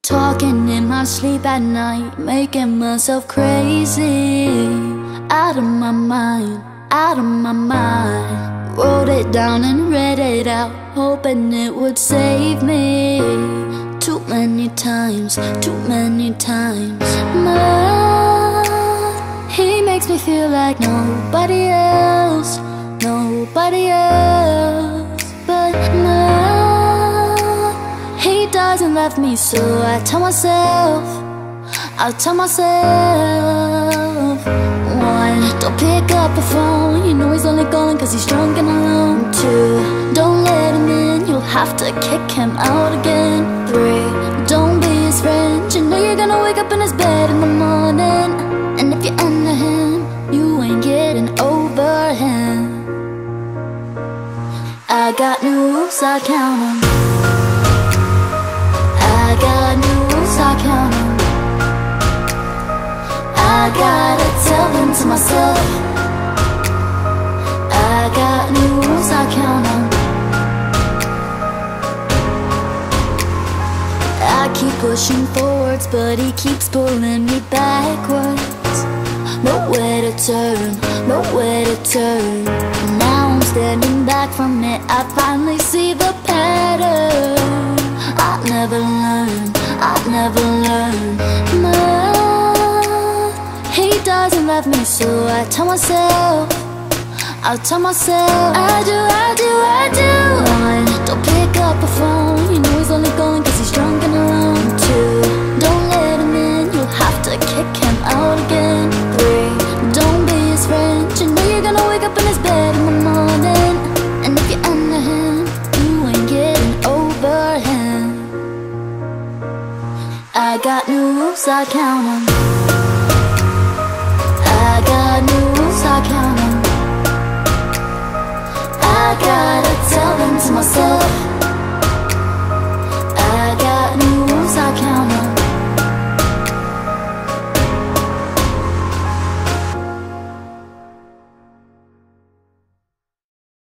Talking in my sleep at night, making myself crazy. Out of my mind, out of my mind. Wrote it down and read it out, hoping it would save me. Too many times, too many times. He makes me feel like nobody else, nobody else but he doesn't love me, so I tell myself, one, don't pick up the phone, you know he's only calling cause he's drunk and alone. Two, don't let him in, you'll have to kick him out again. Three, don't be his friend, you know you're gonna wake up in his bed in the morning. And if you're under him, you ain't getting over him. I got new rules, I count 'em. I got new rules, I count 'em. I gotta tell them to myself. I got new rules, I count 'em. I keep pushing forwards, but he keeps pulling me backwards. Nowhere to turn, nowhere to turn. Now I'm standing back from it, I finally see the pattern. I'll never learn, I'll never learn. He doesn't love me, so I tell myself, I do. One, don't pick up the phone, you know he's only calling cause he's drunk and alone. Two, don't let him in, you'll have to kick him out again. Three, don't be his friend, you know you're gonna wake up in his bed in the morning. And if you're under him, you ain't getting over him. I got new rules, I count 'em.